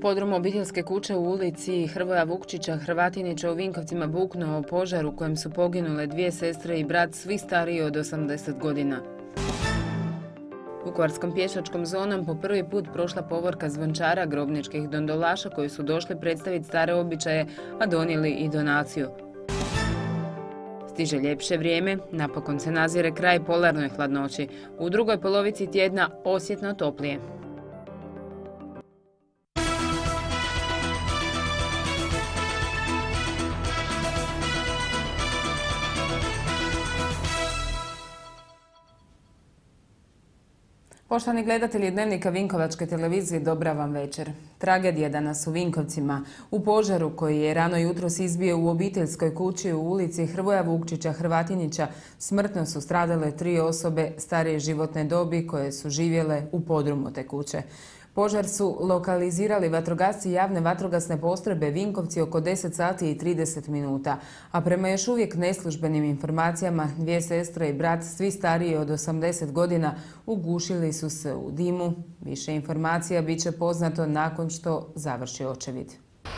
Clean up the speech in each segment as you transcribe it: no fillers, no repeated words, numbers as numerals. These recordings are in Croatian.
podrumu obiteljske kuće u ulici Hrvoja Vukčića Hrvatinića u Vinkovcima buknuo požar u kojem su poginule dvije sestre i brat, svi stariji od 80 godina. Vukovarskom pješačkom zonom po prvi put prošla povorka zvončara grobničkih dondolaša koji su došli predstaviti stare običaje, a donijeli i donaciju. Stiže ljepše vrijeme, napokon se nazire kraj polarnoj hladnoći. U drugoj polovici tjedna osjetno toplije. Poštovani gledatelji Dnevnika Vinkovačke televizije, dobra vam večer. Tragedija danas u Vinkovcima. U požaru koji je rano jutros izbio u obiteljskoj kući u ulici Hrvoja Vukčića Hrvatinića smrtno su stradale 3 osobe starije životne dobi koje su živjele u podrumu te kuće. Požar su lokalizirali vatrogasci javne vatrogasne postrojbe Vinkovci oko 10 sati i 30 minuta, a prema još uvijek neslužbenim informacijama dvije sestre i brat, svi stariji od 80 godina, ugušili su se u dimu. Više informacija bit će poznato nakon što završi očevid.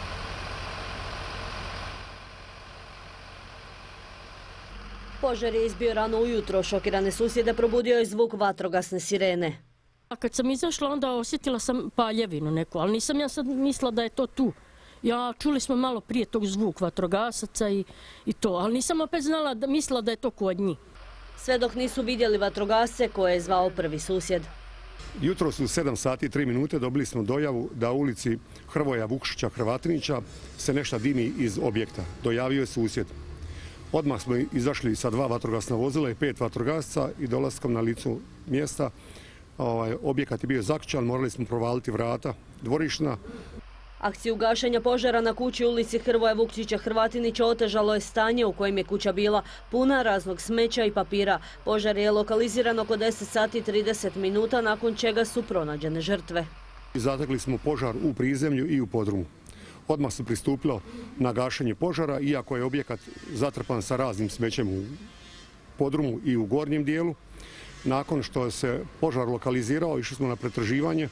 Požar je izbio rano ujutro. Šokirane susjede probudio je zvuk vatrogasne sirene. A kad sam izašla, onda osjetila sam paljevinu neku, ali nisam ja sad mislila da je to tu. Čuli smo malo prije tog zvuk vatrogasaca i to, ali nisam opet mislila da je to kod njih. Sve dok nisu vidjeli vatrogasce koje je zvao prvi susjed. Jutros u 7 sati i 3 minute dobili smo dojavu da u ulici Hrvoja Vukčića Hrvatinića se nešto dimi iz objekta. Dojavio je susjed. Odmah smo izašli sa 2 vatrogasna vozila i 5 vatrogasca i dolaskom na licu mjesta objekat je bio zaključan, morali smo provaliti vrata dvorišna. Akciju gašenja požara na kući u ulici Hrvoja Vukčića Hrvatinića otežalo je stanje u kojem je kuća bila puna raznog smeća i papira. Požar je lokaliziran oko 10 sati i 30 minuta, nakon čega su pronađene žrtve. Zatekli smo požar u prizemlju i u podrumu. Odmah se pristupilo na gašenje požara, iako je objekat zatrpan sa raznim smećem u podrumu i u gornjem dijelu. Nakon što se požar lokalizirao, išli smo na pretraživanje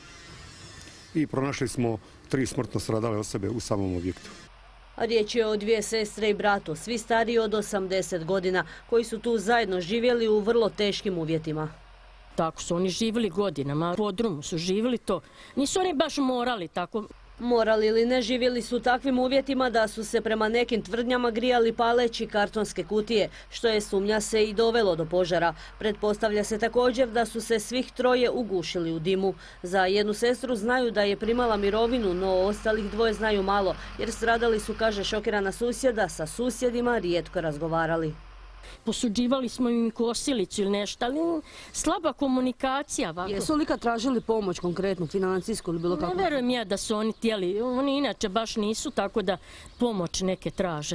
i pronašli smo 3 smrtno stradale osobe u samom objektu. Riječ je o 2 sestre i bratu, svi stariji od 80 godina, koji su tu zajedno živjeli u vrlo teškim uvjetima. Tako su oni živjeli godinama, u podrumu su živjeli to. Nisu oni baš morali tako. Morali ili ne, živjeli su u takvim uvjetima da su se prema nekim tvrdnjama grijali paleći kartonske kutije, što je, sumnja se, i dovelo do požara. Pretpostavlja se također da su se svih 3 ugušili u dimu. Za jednu sestru znaju da je primala mirovinu, no ostalih 2 znaju malo, jer stradali su, kaže šokirana susjeda, sa susjedima rijetko razgovarali. Posuđivali smo im kosilicu ili nešto, ali slaba komunikacija. Jesu li kad tražili pomoć konkretno, financijsku ili bilo kako? Ne verujem ja da su oni htjeli, oni inače baš nisu, tako da pomoć neke traže.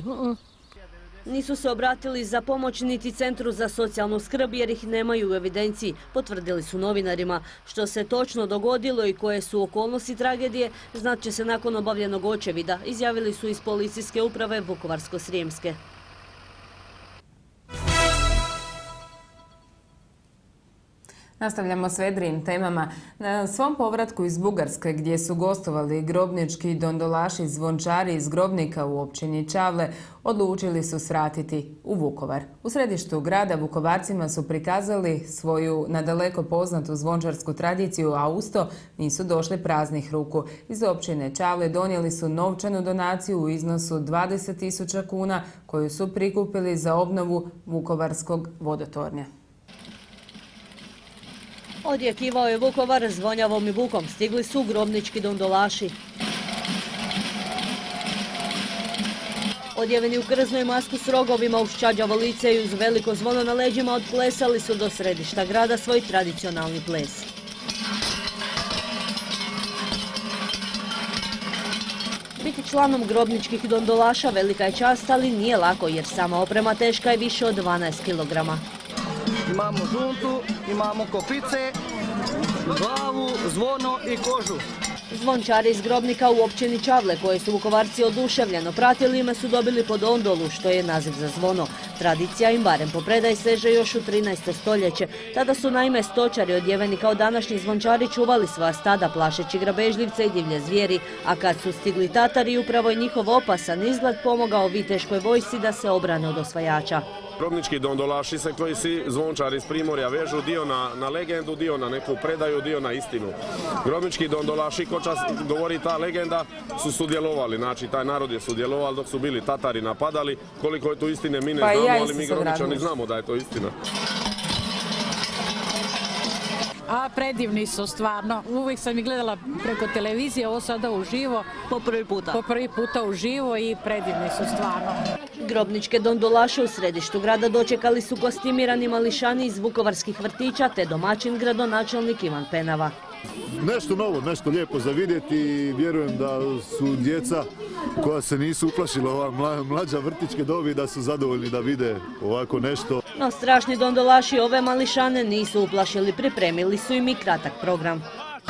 Nisu se obratili za pomoć niti Centru za socijalnu skrb jer ih nemaju u evidenciji, potvrdili su novinarima. Što se točno dogodilo i koje su okolnosti tragedije, znat će se nakon obavljenog očevida, izjavili su iz policijske uprave Vukovarsko-srijemske. Nastavljamo s vedrijim temama. Na svom povratku iz Bugarske, gdje su gostovali grobnički dondolaši zvončari iz Grobnika u općini Čavle, odlučili su svratiti u Vukovar. U središtu grada Vukovarcima su prikazali svoju nadaleko poznatu zvončarsku tradiciju, a usto nisu došli praznih ruku. Iz općine Čavle donijeli su novčanu donaciju u iznosu 20.000 kuna koju su prikupili za obnovu Vukovarskog vodotornja. Odjekivao je Vukovar zvonjavom i bukom. Stigli su grobnički dondolaši. Odjeveni u krznoj masku s rogovima uz čađavo lice i uz veliko zvono na leđima odplesali su do središta grada svoj tradicionalni ples. Biti članom grobničkih dondolaša velika je čast, ali nije lako jer sama oprema teška je više od 12 kilograma. Imamo žuntu, imamo kopice, glavu, zvono i kožu. Zvončari iz Grobnika u općini Čavle, koje su Vukovarci oduševljeno pratili, ime su dobili po dondolu, što je naziv za zvono. Tradicija im barem po predaji seže još u 13. stoljeće. Tada su naime stočari odjeveni kao današnji zvončari čuvali svoja stada plašeći grabežljivce i divlje zvijeri, a kad su stigli Tatari, upravo je njihov opasan izgled pomogao viteškoj vojsci da se obrane od osvajača. Grobnički dondolaši se koji si zvončari iz Primorja vežu dio na legendu, dio na neku predaju, dio na istinu. Grobnički dondolaši, ko čas govori ta legenda, su sudjelovali, znači taj narod je sudjelovali dok su bili Tatari napadali. Koliko je tu istine mi ne znamo, ali mi Grobničani znamo da je to istina. A predivni su stvarno. Uvijek sam ih gledala preko televizije, ovo sada uživo. Po prvi puta? Po prvi puta uživo i predivni su stvarno. Grobničke dondolaše u središtu grada dočekali su kostimirani mališani iz vukovarskih vrtića te domaćin gradonačelnik Ivan Penava. Nešto novo, nešto lijepo za vidjeti i vjerujem da su djeca koja se nisu uplašila ova mlađa vrtićke dobi da su zadovoljni da vide ovako nešto. No strašni dondolaši ove mališane nisu uplašili, pripremili su im i kratak program.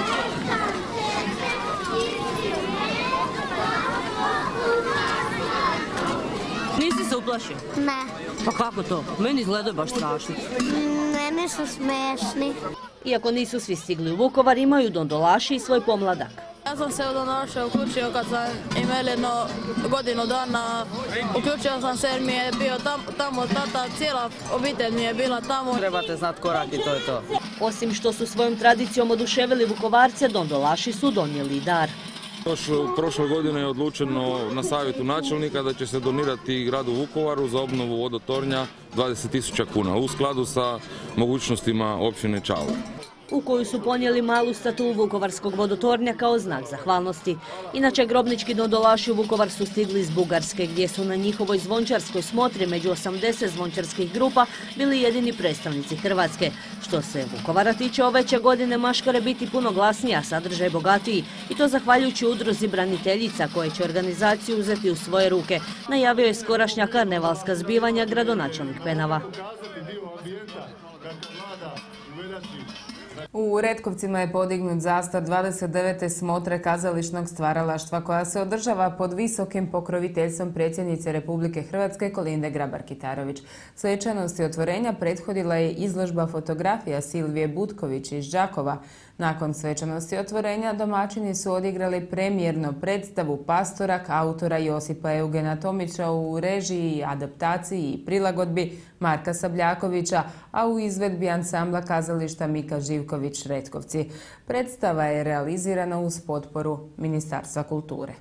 Nisi se uplašio? Ne. Pa kako to? Meni izgledaju baš strašni. Meni su smiješni. Iako nisu svi stigli u Vukovar, imaju dondolaši i svoj pomladak. Ja sam se donošao uključio kad sam imao jedno godinu dana. Uključio sam se jer mi je bio tamo tata, cijela obitelj mi je bila tamo. Trebate znati korak i to je to. Osim što su svojom tradicijom oduševili Vukovarce, dondolaši su donijeli i dar. Prošle godine je odlučeno na savjetu načelnika da će se donirati gradu Vukovaru za obnovu vodotornja 20.000 kuna u skladu sa mogućnostima općine Čavle, u koju su ponijeli malu statu vukovarskog vodotornja kao znak zahvalnosti. Inače, grobnički dondolaši u Vukovar su stigli iz Bugarske, gdje su na njihovoj zvončarskoj smotri među 80 zvončarskih grupa bili jedini predstavnici Hrvatske. Što se Vukovara tiče, ove će godine maškare biti puno glasnije, a sadržaj bogatiji, i to zahvaljujući udruzi braniteljica koje će organizaciju uzeti u svoje ruke, najavio je skorašnja karnevalska zbivanja gradonačelnik Penava. U Retkovcima je podignut zastor 29. smotre kazališnog stvaralaštva koja se održava pod visokim pokroviteljstvom predsjednice Republike Hrvatske Kolinde Grabar-Kitarović. Svečanosti otvorenja prethodila je izložba fotografija Silvije Butković iz Đakova. Nakon svečanosti otvorenja domaćini su odigrali premijernu predstavu Pastorak autora Josipa Eugena Tomića u režiji, adaptaciji i prilagodbi Marka Sabljakovića, a u izvedbi ansambla kazališta Mika Živković Retkovci. Predstava je realizirana uz potporu Ministarstva kulture.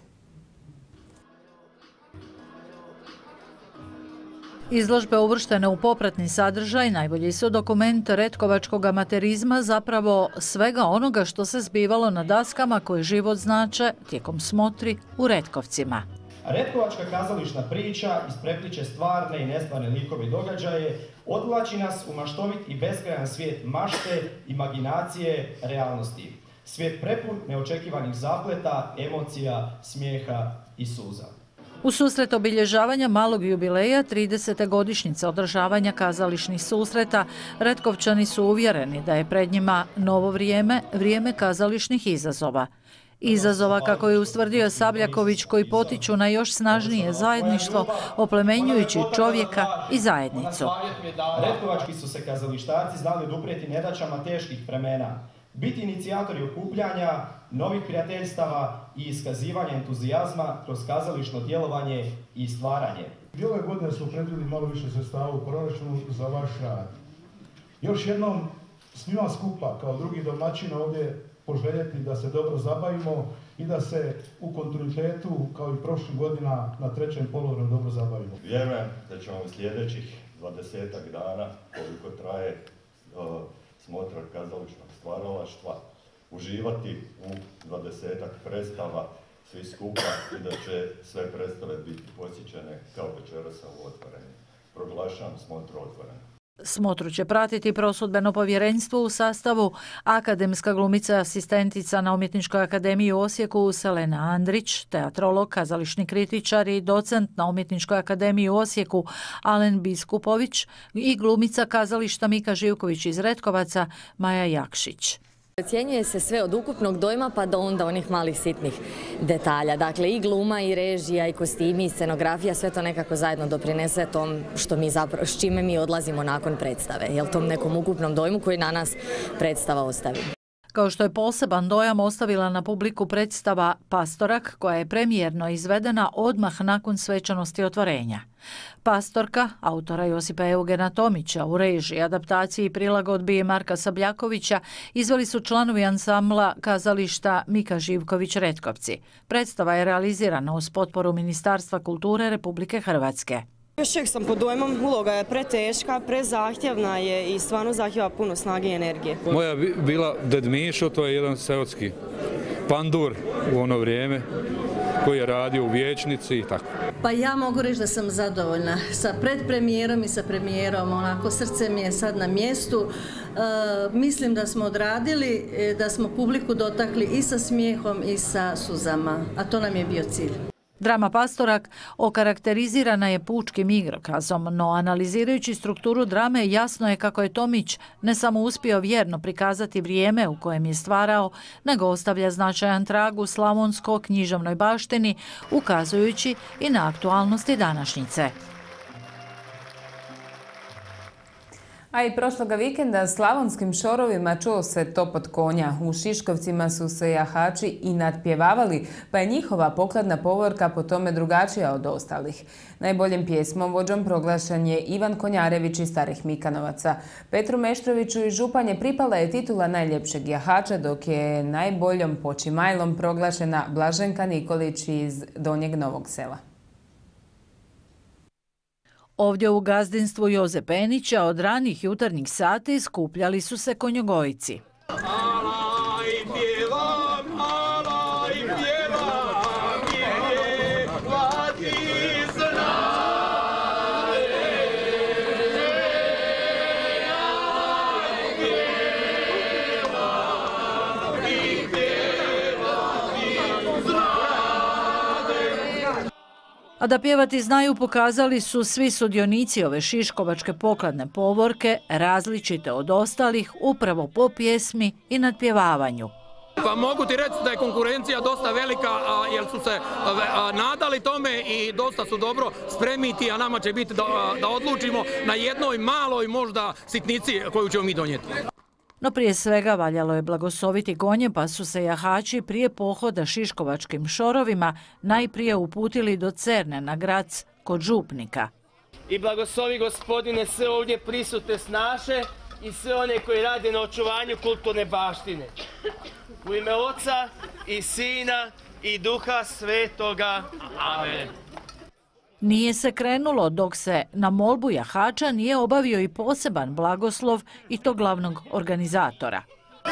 Izložbe uvrštene u popratni sadržaj najbolji su dokument retkovačkog amaterizma, zapravo svega onoga što se zbivalo na daskama koji život znače tijekom smotri u Retkovcima. Retkovačka kazališna priča isprepliče stvarne i nestvarne likove i događaje, odvlači nas u maštovit i beskrajan svijet mašte, imaginacije, realnosti. Svijet prepun neočekivanih zapleta, emocija, smijeha i suza. U susret obilježavanja malog jubileja 30. godišnjice održavanja kazališnih susreta, Retkovčani su uvjereni da je pred njima novo vrijeme, vrijeme kazališnih izazova. Izazova, kako je ustvrdio Sabljaković, koji potiču na još snažnije zajedništvo, oplemenjujući čovjeka i zajednicu. Retkovački su se kazalištarci znali oduprijeti nedaćama teških vremena, biti inicijatori okupljanja, novih prijateljstava i iskazivanja entuzijazma kroz kazališno djelovanje i stvaranje. I ove godine su predvidjeli malo više sredstava u proračunu za vaš rad. Još jednom svima skupa, kao drugi domaćin, ovdje poželjeti da se dobro zabavimo i da se u kontinuitetu, kao i prošlih godina, na trećem poluvremenu dobro zabavimo. Vjerujem da ćemo u sljedećih 20-ak dana, koliko traje smotra kazališnog stvaralaštva, uživati u 20-ak predstava svi skupa i da će sve predstave biti posjećene kao večeras u otvorenju. Proglašavam smotru otvorenu. Smotru će pratiti prosudbeno povjerenstvo u sastavu akademska glumica asistentica na Umjetničkoj akademiji u Osijeku Selena Andrić, teatrolog, kazališni kritičar i docent na Umjetničkoj akademiji u Osijeku Alen Biskupović i glumica kazališta Mika Živković iz Retkovaca Maja Jakšić. Ocjenjuje se sve od ukupnog dojma pa do onda onih malih sitnih detalja. Dakle, i gluma, i režija, i kostimi, i scenografija, sve to nekako zajedno doprinese tom s čime mi odlazimo nakon predstave. Jel tom nekom ukupnom dojmu koji na nas predstava ostavi. Kao što je poseban dojam ostavila na publiku predstava Pastorak, koja je premijerno izvedena odmah nakon svečanosti otvorenja. Pastorka, autora Josipa Eugena Tomića, u režiji, adaptaciji i prilagodbi Marka Sabljakovića izveli su članovi ansambla kazališta Mika Živković-Retkovci. Predstava je realizirana uz potporu Ministarstva kulture Republike Hrvatske. Još uvijek sam pod dojmom, uloga je preteška, prezahtjevna je i stvarno zahtjeva puno snage i energije. Moja bila Ded Mišo, to je jedan seotski pandur u ono vrijeme koji je radio u vijećnici i tako. Pa ja mogu reći da sam zadovoljna sa predpremijerom i sa premijerom, onako srce mi je sad na mjestu. Mislim da smo odradili, da smo publiku dotakli i sa smijehom i sa suzama, a to nam je bio cilj. Drama Pastorak okarakterizirana je pučkim igrokazom, no analizirajući strukturu drame jasno je kako je Tomić ne samo uspio vjerno prikazati vrijeme u kojem je stvarao, nego ostavlja značajan trag u slavonsko-književnoj baštini, ukazujući i na aktualnosti današnjice. A i prošloga vikenda slavonskim šorovima čuo se topot konja. U Šiškovcima su se jahači i natpjevavali, pa je njihova pokladna povorka po tome drugačija od ostalih. Najboljim pjesmovođom proglašen je Ivan Konjarević iz Starih Mikanovaca. Petru Meštroviću iz Županje pripala je titula najljepšeg jahača, dok je najboljom počimajlom proglašena Blaženka Nikolić iz Donjeg Novog Sela. Ovdje u gazdinstvu Joze Penića od ranih jutarnjih sati skupljali su se konjogojci. A da pjevati znaju pokazali su svi sudionici ove šiškovačke pokladne povorke, različite od ostalih, upravo po pjesmi i natpjevavanju. Pa mogu ti reći da je konkurencija dosta velika, jer su se nadali tome i dosta su dobro spremiti, a nama će biti da odlučimo na jednoj maloj možda sitnici koju ćemo mi donijeti. No prije svega valjalo je blagosloviti konje, pa su se jahači prije pohoda šiškovačkim šorovima najprije uputili do Cerne na Grac kod župnika. I blagoslovi Gospodine sve ovdje prisutne snaše i sve one koji rade na očuvanju kulturne baštine. U ime Oca i Sina i Duha Svetoga. Amen. Nije se krenulo dok se na molbu jahača nije obavio i poseban blagoslov i to glavnog organizatora.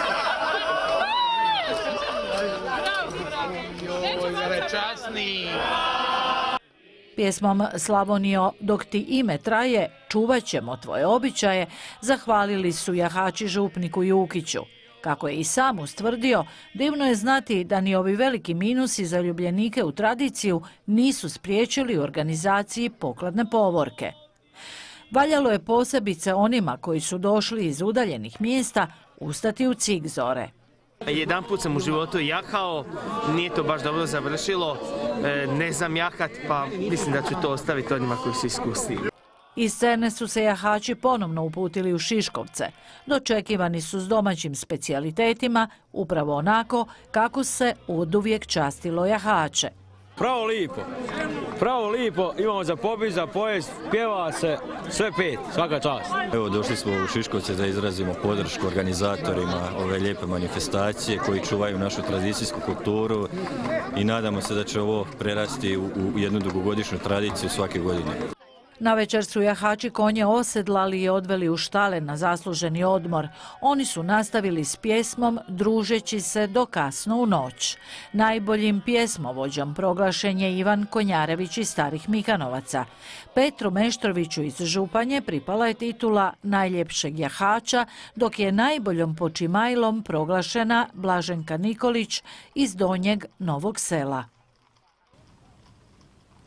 Pjesmom Slavonijo, dok ti ime traje, čuvat ćemo tvoje običaje, zahvalili su jahači župniku Jukiću. Kako je i sam ustvrdio, divno je znati da ni ovi veliki minusi za ljubljenike u tradiciju nisu spriječili u organizaciji pokladne povorke. Valjalo je posebice onima koji su došli iz udaljenih mjesta ustati u cik zore. Jedan put sam u životu jahao, nije to baš dobro završilo, ne znam jahat, pa mislim da ću to ostaviti onima koji su iskusni. Iz Cerne su se jahači ponovno uputili u Šiškovce. Dočekivani su s domaćim specijalitetima, upravo onako kako se oduvijek častilo jahače. Pravo lipo, imamo za popis, za pojest, pjeva se, sve pet, svaka čast. Evo, došli smo u Šiškovce da izrazimo podršku organizatorima ove lijepe manifestacije koji čuvaju našu tradicijsku kulturu i nadamo se da će ovo prerasti u jednu dugogodišnju tradiciju svake godine. Navečer su jahači konje osedlali i odveli u štale na zasluženi odmor. Oni su nastavili s pjesmom družeći se do kasno u noć. Najboljim pjesmovođom proglašen je Ivan Konjarević iz Starih Mikanovaca. Petru Meštroviću iz Županje pripala je titula najljepšeg jahača, dok je najboljom počimajlom proglašena Blaženka Nikolić iz Donjeg Novog Sela.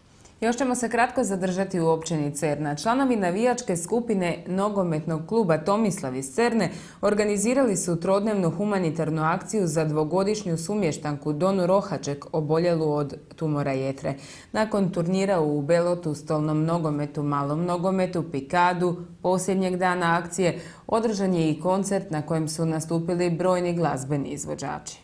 Još ćemo se kratko zadržati u općini Cerna. Članovi navijačke skupine nogometnog kluba Tomislav iz Cerne organizirali su trodnevnu humanitarnu akciju za dvogodišnju sumještanku Donu Rohaček, oboljelu od tumora jetre. Nakon turnira u belotu, stolnom nogometu, malom nogometu, pikadu, posljednjeg dana akcije, održan je i koncert na kojem su nastupili brojni glazbeni izvođači.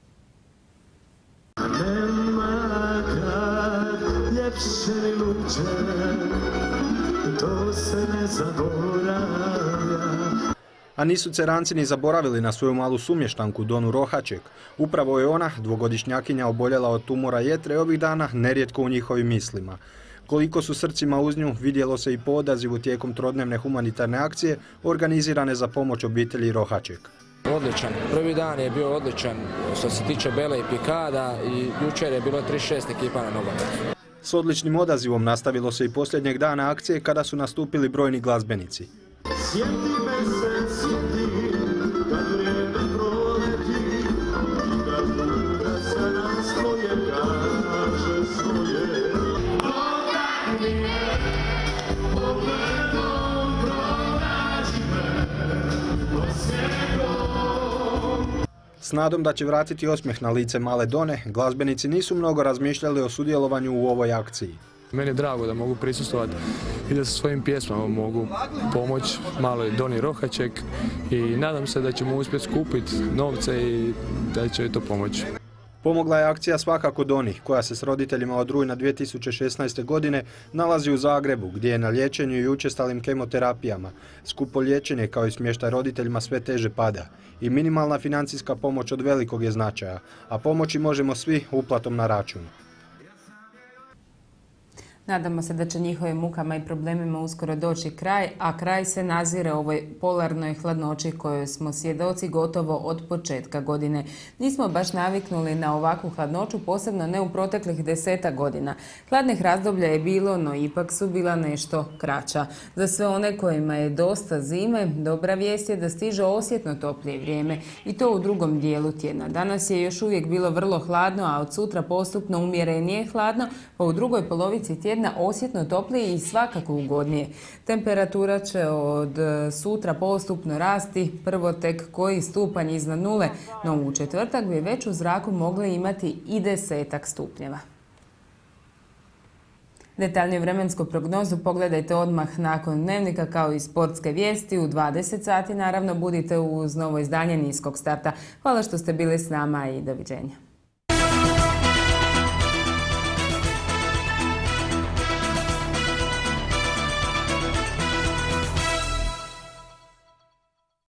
A nisu Ceranci ni zaboravili na svoju malu sumještanku Donu Rohaček. Upravo je ona, dvogodišnjakinja, oboljela od tumora jetre, ovih dana nerijetko u njihovim mislima. Koliko su srcima uz nju vidjelo se i po odazivu tijekom trodnevne humanitarne akcije organizirane za pomoć obitelji Rohaček. Odličan. Prvi dan je bio odličan što se tiče bele i pikada i jučer je bilo 36 ekipa na nogometu. S odličnim odazivom nastavilo se i posljednjeg dana akcije kada su nastupili brojni glazbenici. S nadom da će vratiti osmijeh na lice male Done, glazbenici nisu mnogo razmišljali o sudjelovanju u ovoj akciji. Meni je drago da mogu prisustvovati i da sa svojim pjesmama mogu pomoći maloj Doni Rohaček i nadam se da ćemo uspjeti skupiti novce i da će to pomoći. Pomogla je akcija svakako Doni, koja se s roditeljima od rujna 2016. godine nalazi u Zagrebu, gdje je na liječenju i učestalim kemoterapijama. Skupo liječenje kao i smještaj roditeljima sve teže pada. I minimalna financijska pomoć od velikog je značaja, a pomoći možemo svi uplatom na račun. Nadamo se da će njihovim mukama i problemima uskoro doći kraj, a kraj se nazire ovoj polarnoj hladnoći kojoj smo svjedoci gotovo od početka godine. Nismo baš naviknuli na ovakvu hladnoću, posebno ne u proteklih 10 godina. Hladnih razdoblja je bilo, no ipak su bila nešto kraća. Za sve one kojima je dosta zime, dobra vijest je da stiže osjetno toplije vrijeme i to u drugom dijelu tjedna. Danas je još uvijek bilo vrlo hladno, a od sutra postupno umjerenije hladno, pa u drugoj polovici tjedna osjetno toplije i svakako ugodnije. Temperatura će od sutra postupno rasti, prvo tek koji stupanj iznad nule, no u četvrtak bi već u zraku mogli imati i 10 stupnjeva. Detaljniju vremensku prognozu pogledajte odmah nakon dnevnika kao i sportske vijesti. U 20 sati naravno budite uz novo izdanje Niskog starta. Hvala što ste bili s nama i doviđenja.